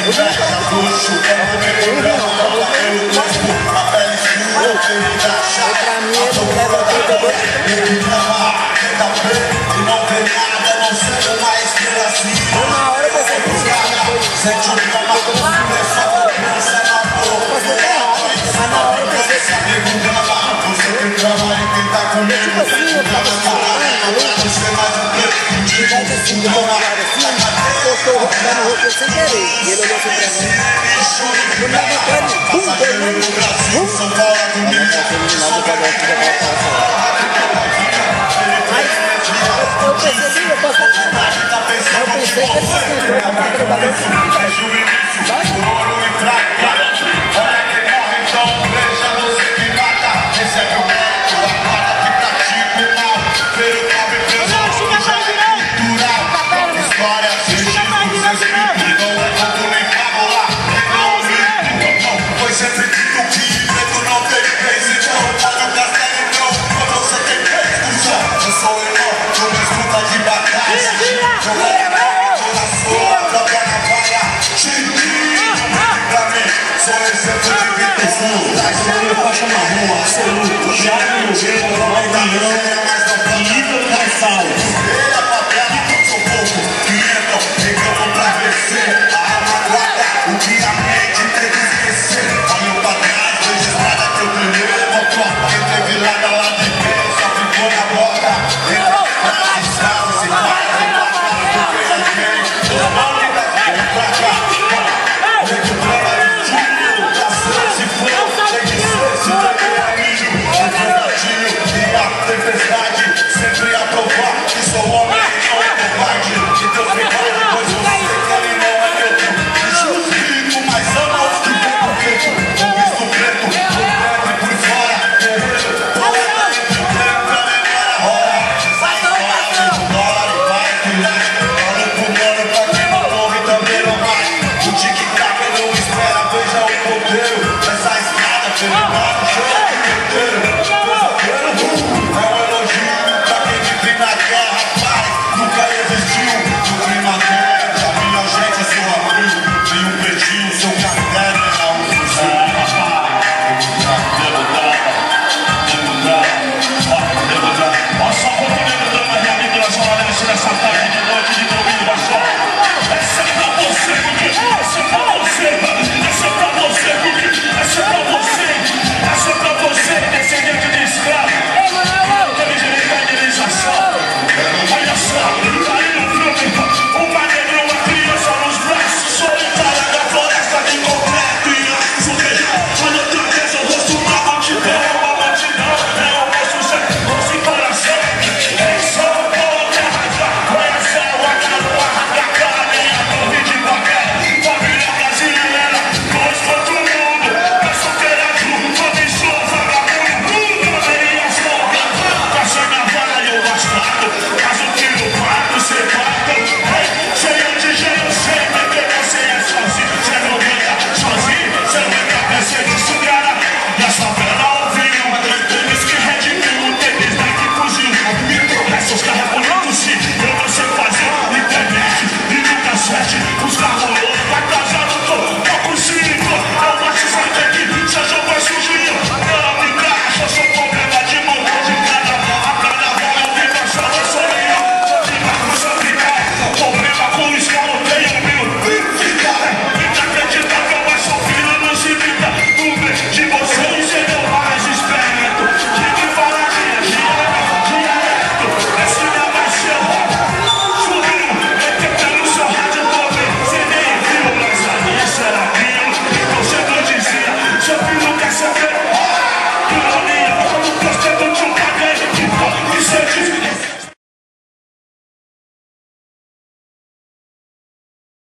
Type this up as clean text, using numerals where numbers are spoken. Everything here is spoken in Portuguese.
Sem querer, e ele olhou assim pra mim. Eu não aguentando, eu percebi, eu posso falar. Eu pensei que ele se sentou pra trabalhar faixa marrom, absoluto, Thiago Nogueira, Valdião e Igor Gonçalves. Sempre a provar que sou homem e não covarde. Então depois eu sei que ele não é meu. Justo rico, mas ama os que vem por dentro. Com visto preto, por fora. Poeta de pleno pra memória rola. Essa história de dólar e vai pilar. Mano por mano pra quem não ouve também não vai. O tic-tac não espera, veja o poder. Essa escada pelo lado cheio de inteiro. Nunca existiu no clima terra. A minha gente é seu amigo. Tem um peitinho, seu cartério é a oficina. Olha só quanto nego dando a minha amiga jornalista nessa tarde de noite de domingo. Essa é pra você, porque essa é pra você. Essa é pra você, porque essa é pra você. Essa é pra você, descendente de escravo. Teve direito à indenização. Olha só, aí no filme, uma negra, uma criança nos braços, solitária da floresta de concreto e aço real. Olha outra vez o rosto da multidão, uma multidão, é o rosto sem coração. Em São Paulo, terra de conhece a canoa, a cara, a torre de papel, família brasileira, nós contra o mundo, peço que era junto, abençoa, vagabundo, tudo deveria folgar, caça minha vara e o bastardo. Você bata, cheio de gente, eu sei que você é sozinho. Você não aguenta sozinho, você não aguenta pensar nisso, cara. E a favela ouviu, tênis que redimiu, o tênis daqui fugiu. Me tropeça, os carros bonitos, sim. Eu não sei fazer internet e nunca sorte. Os carros loucos, vai casar, não tô com cinco. Eu macho sabe que já jogou sujinho. Não me encaixa, sou problema de montão de cada. A carnaval eu vivo achando, eu sou nenhum. Problema com o escalo, tem um minuto. Fica acreditar que eu mais sofrido não se evita. No meio de vocês é meu mais esperto. Que fala direto. Esse não vai ser subiu, é no seu rádio também. Você nem viu, mas ali isso era aquilo que você não dizia. Seu filho quer saber.